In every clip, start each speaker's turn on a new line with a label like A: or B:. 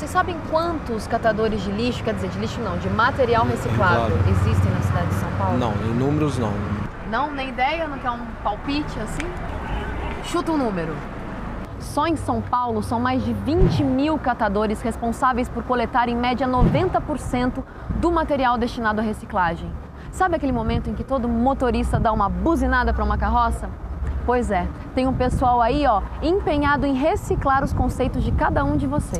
A: Vocês sabem quantos catadores de lixo, quer dizer, de lixo não, de material reciclado existem na cidade de São Paulo?
B: Não, em números não.
A: Não, nem ideia? Não quer um palpite assim? Chuta um número. Só em São Paulo são mais de 20 mil catadores responsáveis por coletar em média 90% do material destinado à reciclagem. Sabe aquele momento em que todo motorista dá uma buzinada para uma carroça? Pois é, tem um pessoal aí, ó, empenhado em reciclar os conceitos de cada um de vocês.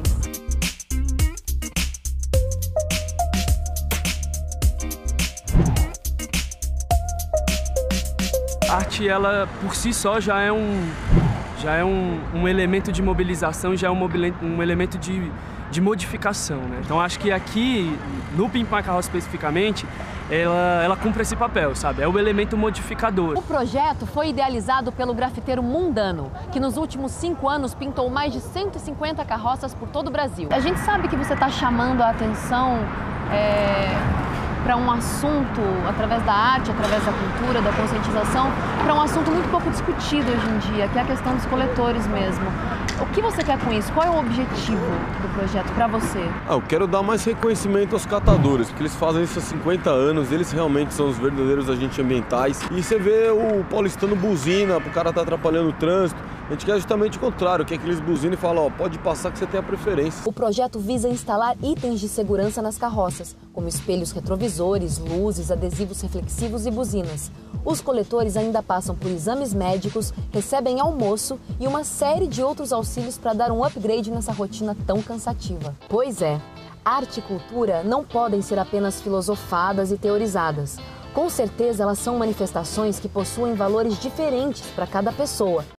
C: A arte, ela por si só já é um elemento de mobilização, já é um elemento de modificação, né? Então acho que aqui, no Pimpa Carroça especificamente, ela cumpre esse papel, sabe? É o elemento modificador.
A: O projeto foi idealizado pelo grafiteiro Mundano, que nos últimos 5 anos pintou mais de 150 carroças por todo o Brasil. A gente sabe que você está chamando a atenção para um assunto, através da arte, através da cultura, da conscientização, para um assunto muito pouco discutido hoje em dia, que é a questão dos coletores mesmo. O que você quer com isso? Qual é o objetivo do projeto para você?
B: Eu quero dar mais reconhecimento aos catadores, porque eles fazem isso há 50 anos, eles realmente são os verdadeiros agentes ambientais. E você vê o paulistano buzina, o cara tá atrapalhando o trânsito. A gente quer justamente o contrário, que é que eles buzinam e falam, ó, pode passar que você tem a preferência.
A: O projeto visa instalar itens de segurança nas carroças, como espelhos retrovisores, luzes, adesivos reflexivos e buzinas. Os coletores ainda passam por exames médicos, recebem almoço e uma série de outros auxílios para dar um upgrade nessa rotina tão cansativa. Pois é, arte e cultura não podem ser apenas filosofadas e teorizadas. Com certeza, elas são manifestações que possuem valores diferentes para cada pessoa.